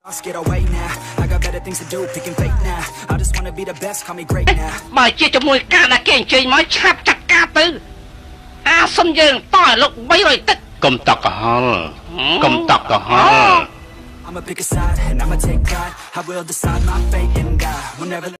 Get away now. I got better things to do. Picking fake now. I just wanna be the best. Call me great now. បើជាជាមួយការណាគេអញ្ជើញមកឆាប់ចាត់ការទៅអាសុំយើងតើលោក300ទឹកកុំតក់កុហលកុំតក់កុហល I'ma pick a side and I'ma take pride. I will decide my fate and die. Whenever